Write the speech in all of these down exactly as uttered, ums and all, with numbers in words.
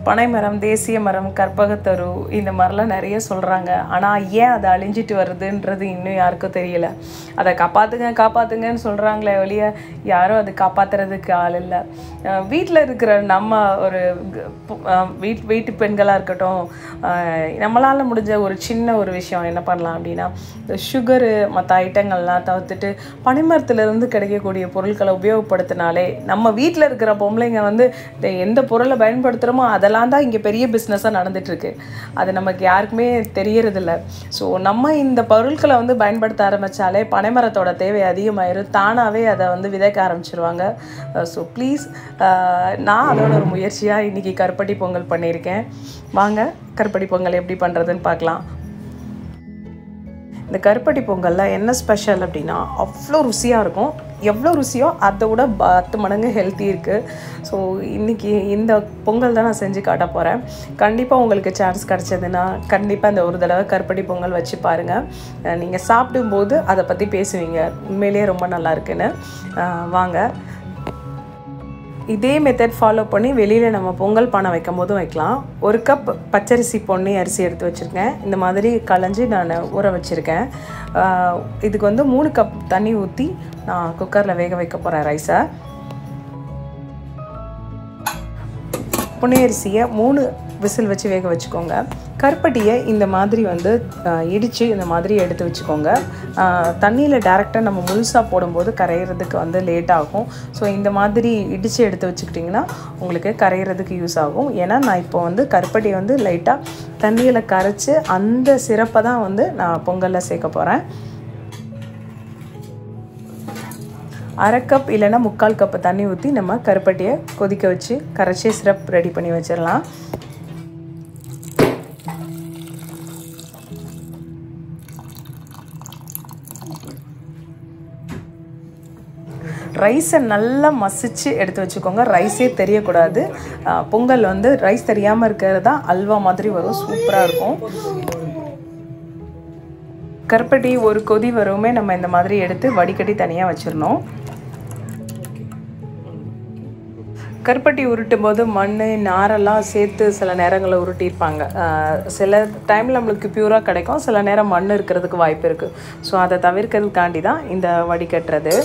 பனை மரம், தேசிய மரம், கற்பகத்தரு இந்த மாதிரிலாம் நிறைய சொல்கிறாங்க. ஆனால் ஏன் அதை அழிஞ்சிட்டு வருதுன்றது இன்னும் யாருக்கும் தெரியல. அதை காப்பாற்றுங்க காப்பாற்றுங்கன்னு சொல்கிறாங்களே ஒழிய யாரும் அதை காப்பாற்றுறதுக்கு ஆள் இல்லை. வீட்டில் இருக்கிற நம்ம ஒரு வீட் வீட்டு பெண்களாக இருக்கட்டும், நம்மளால் முடிஞ்ச ஒரு சின்ன ஒரு விஷயம் என்ன பண்ணலாம் அப்படின்னா, சுகரு மற்ற ஐட்டங்கள்லாம் தவிர்த்துட்டு பனைமரத்துலேருந்து கிடைக்கக்கூடிய பொருட்களை உபயோகப்படுத்தினாலே நம்ம வீட்டில் இருக்கிற பொம்பளைங்க வந்து எந்த பொருளை பயன்படுத்துகிறோமோ அதெல்லாம் தான் இங்கே பெரிய பிஸ்னஸாக நடந்துகிட்ருக்கு. அது நமக்கு யாருக்குமே தெரியறதில்ல. ஸோ நம்ம இந்த பொருட்களை வந்து பயன்படுத்த ஆரம்பித்தாலே பனைமரத்தோட தேவை அதிகமாயிரும். தானாகவே அதை வந்து விதைக்க ஆரம்பிச்சிருவாங்க. ஸோ ப்ளீஸ், நான் அதோட ஒரு முயற்சியாக இன்றைக்கி கருப்பட்டி பொங்கல் பண்ணியிருக்கேன். வாங்க கருப்பட்டி பொங்கல் எப்படி பண்ணுறதுன்னு பார்க்கலாம். இந்த கருப்பட்டி பொங்கலில் என்ன ஸ்பெஷல் அப்படின்னா, அவ்வளோ ருசியாக இருக்கும். எவ்வளோ ருசியோ அதை விட பத்து மடங்கு ஹெல்த்தி இருக்குது. ஸோ இன்றைக்கி இந்த பொங்கல் தான் நான் செஞ்சு காட்ட போகிறேன். கண்டிப்பாக உங்களுக்கு சான்ஸ் கிடச்சதுன்னா கண்டிப்பாக இந்த ஒரு தடவை கருப்பட்டி பொங்கல் வச்சு பாருங்கள். நீங்கள் சாப்பிடும்போது அதை பற்றி பேசுவீங்க, உண்மையிலேயே ரொம்ப நல்லா இருக்குன்னு. வாங்க இதே மெத்தட் ஃபாலோ பண்ணி வெளியில் நம்ம பொங்கல் பானை வைக்கும் போதும் வைக்கலாம். ஒரு கப் பச்சரிசி பொன்னி அரிசி எடுத்து வச்சுருக்கேன். இந்த மாதிரி களைஞ்சி நான் ஊற வச்சுருக்கேன். இதுக்கு வந்து மூணு கப் தண்ணி ஊற்றி நான் குக்கரில் வேக வைக்க போகிறேன் ரைஸை. பொன்னி அரிசியை மூணு விசில் வச்சு வேக வச்சுக்கோங்க. கருப்பட்டியை இந்த மாதிரி வந்து இடித்து இந்த மாதிரி எடுத்து வச்சுக்கோங்க. தண்ணியில் டேரெக்டாக நம்ம முழுசாக போடும்போது கரையிறதுக்கு வந்து லேட் ஆகும். ஸோ இந்த மாதிரி இடித்து எடுத்து வச்சுக்கிட்டிங்கன்னா உங்களுக்கு கரையிறதுக்கு யூஸ் ஆகும். ஏன்னா நான் இப்போ வந்து கருப்பட்டியை வந்து லைட்டாக தண்ணியில் கரைச்சி அந்த சிரப்பை தான் வந்து நான் பொங்கலில் சேர்க்க போகிறேன். அரை கப் இல்லைன்னா முக்கால் கப்பு தண்ணி ஊற்றி நம்ம கருப்பட்டியை கொதிக்க வச்சு கரைச்சி சிரப் ரெடி பண்ணி வச்சிடலாம். ரைஸை நல்லா மசிச்சு எடுத்து வச்சுக்கோங்க. ரைஸே தெரியக்கூடாது. பொங்கல் வந்து ரைஸ் தெரியாமல் இருக்கிறது தான் அல்வா மாதிரி வரும், சூப்பராக இருக்கும். கருப்பட்டி ஒரு கொதி வரவுமே நம்ம இந்த மாதிரி எடுத்து வடிகட்டி தனியாக வச்சிடணும். கருப்பட்டி உருட்டும் போது மண் நாரெல்லாம் சேர்த்து சில நேரங்களில் உருட்டியிருப்பாங்க. சில டைமில் நம்மளுக்கு பியூராக கிடைக்கும், சில நேரம் மண் இருக்கிறதுக்கு வாய்ப்பு இருக்குது. ஸோ அதை தவிர்க்கிறதுக்காண்டி தான் இந்த வடிகட்டுறது.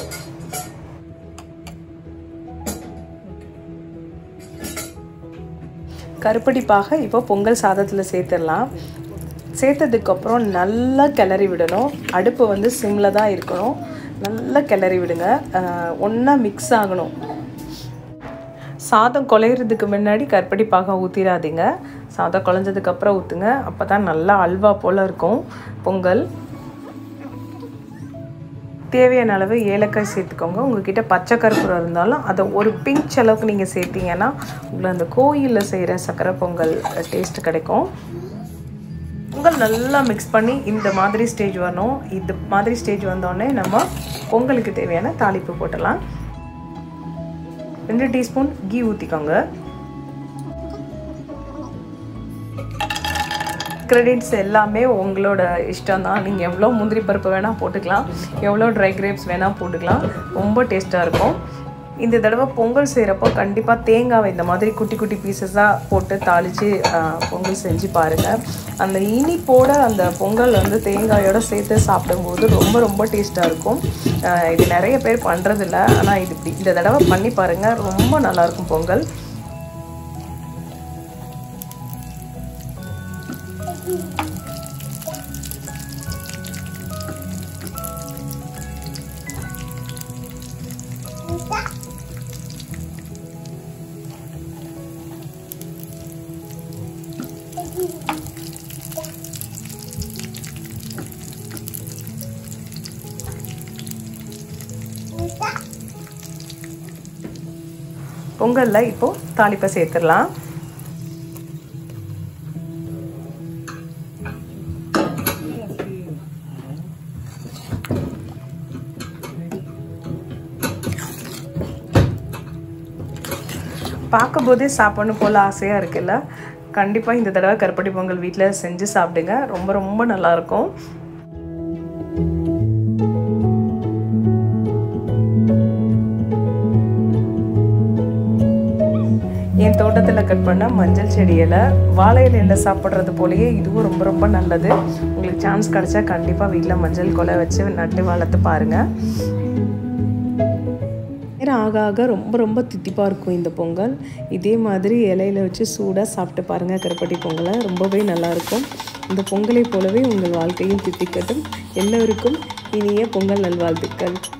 கருப்பட்டி பாக இப்போ பொங்கல் சாதத்தில் சேர்த்துடலாம். சேர்த்ததுக்கப்புறம் நல்லா கிளறி விடணும். அடுப்பு வந்து சிம்மில் தான் இருக்கணும். நல்லா கிளறி விடுங்க. ஒன்றா மிக்ஸ் ஆகணும். சாதம் குழையிறதுக்கு முன்னாடி கருப்பட்டி பாகம் ஊற்றிடாதீங்க. சாதம் குழஞ்சதுக்கப்புறம் ஊற்றுங்க. அப்போ தான் நல்லா அல்வா போல் இருக்கும் பொங்கல். தேவையான அளவு ஏலக்காய் சேர்த்துக்கோங்க. உங்கள்கிட்ட பச்சை கற்பூரம் இருந்தாலும் அதை ஒரு பிஞ்ச் அளவுக்கு நீங்கள் சேர்த்திங்கன்னா உங்களுக்கு அந்த கோயிலில் செய்கிற சக்கரை பொங்கல் டேஸ்ட்டு கிடைக்கும். பொங்கல் நல்லா மிக்ஸ் பண்ணி இந்த மாதிரி ஸ்டேஜ் வரணும். இந்த மாதிரி ஸ்டேஜ் வந்தோடனே நம்ம பொங்கலுக்கு தேவையான தாளிப்பு போட்டலாம். ரெண்டு டீஸ்பூன் கீ ஊற்றிக்கோங்க. கிரெடிட்ஸ் எல்லாமே உங்களோட இஷ்டம் தான். நீங்கள் எவ்வளோ முந்திரி பருப்பு வேணால் போட்டுக்கலாம், எவ்வளோ ட்ரை கிரேப்ஸ் வேணால் போட்டுக்கலாம். ரொம்ப டேஸ்ட்டாக இருக்கும். இந்த தடவை பொங்கல் செய்கிறப்போ கண்டிப்பாக தேங்காவை இந்த மாதிரி குட்டி குட்டி பீசஸாக போட்டு தாளித்து பொங்கல் செஞ்சு பாருங்கள். அந்த இனிப்போட அந்த பொங்கல் வந்து தேங்காயோடு சேர்த்து சாப்பிடும்போது ரொம்ப ரொம்ப டேஸ்ட்டாக இருக்கும். இது நிறைய பேர் பண்ணுறதில்ல, ஆனால் இது இப்படி இந்த தடவை பண்ணி பாருங்கள், ரொம்ப நல்லாயிருக்கும் பொங்கல். பொங்கல்ல இப்போ தாளிப்பை சேர்த்துடலாம். பார்க்கும்போதே சாப்பிடணும் போல் ஆசையாக இருக்குல்ல. கண்டிப்பாக இந்த தடவை கருப்பட்டி பொங்கல் வீட்டில் செஞ்சு சாப்பிடுங்க. ரொம்ப ரொம்ப நல்லாயிருக்கும். என் தோட்டத்தில் கட் பண்ண மஞ்சள் செடி இலை. வாழை இலையில் சாப்பிட்றது போலயே இதுவும் ரொம்ப ரொம்ப நல்லது. உங்களுக்கு சான்ஸ் கிடச்சா கண்டிப்பாக வீட்டில் மஞ்சள் கொலை வச்சு நட்டு வளர்த்து பாருங்கள். நேரம் ஆக ஆக ரொம்ப ரொம்ப தித்திப்பாக இருக்கும் இந்த பொங்கல். இதே மாதிரி இலையில வச்சு சூடாக சாப்பிட்டு பாருங்கள் கருப்பட்டி பொங்கலை. ரொம்பவே நல்லாயிருக்கும். இந்த பொங்கலை போலவே உங்கள் வாழ்க்கையும் தித்திக்கட்டும். எல்லோருக்கும் இனிய பொங்கல் நல்வாழ்த்துக்கள்.